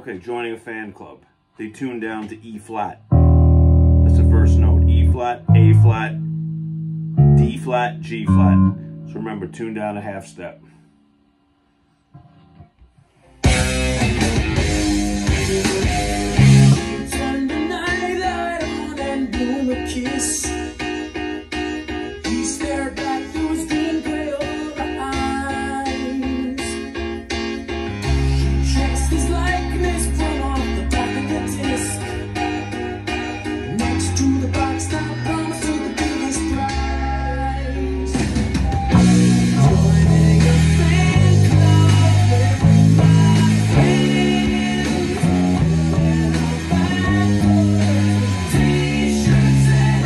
Okay, joining a fan club. They tune down to E flat. That's the first note. E flat, A flat, D flat, G flat. So remember, tune down a half step. Kiss. He stared back through his green Crayola eyes. She traced his likeness from off the back of the disc. Next to the box that promised her the biggest prize. Joining a fan club with my friends. And our back t-shirts and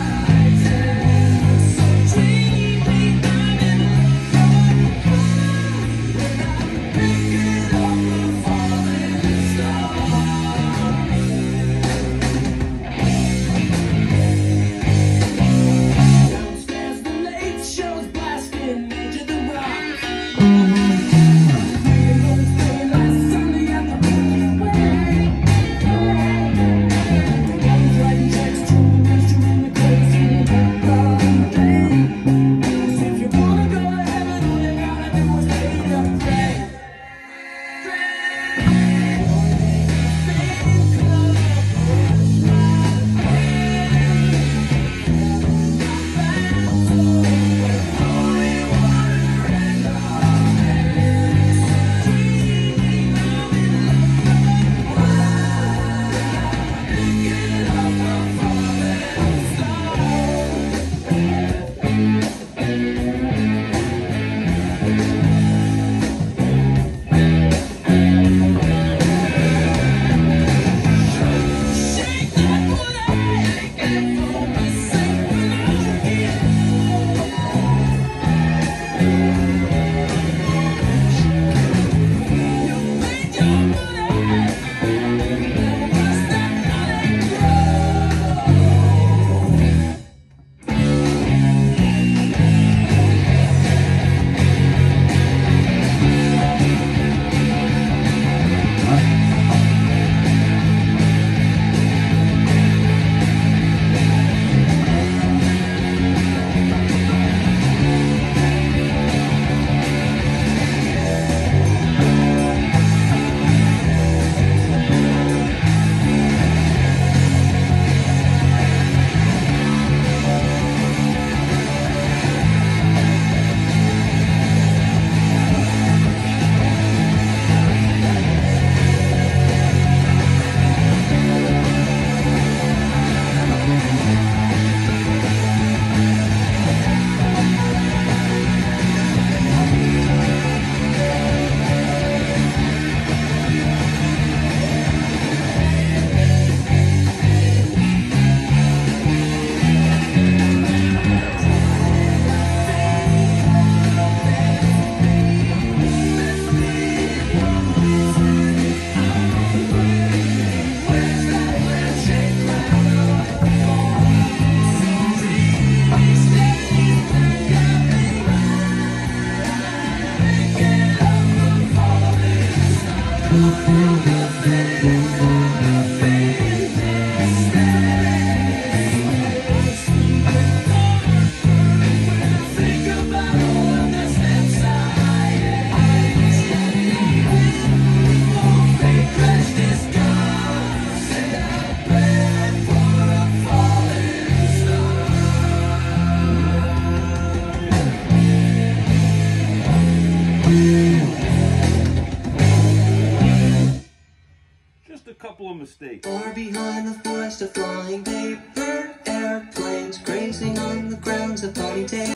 couple of mistakes. Far behind the forest of flying paper airplanes, grazing on the grounds of ponytails.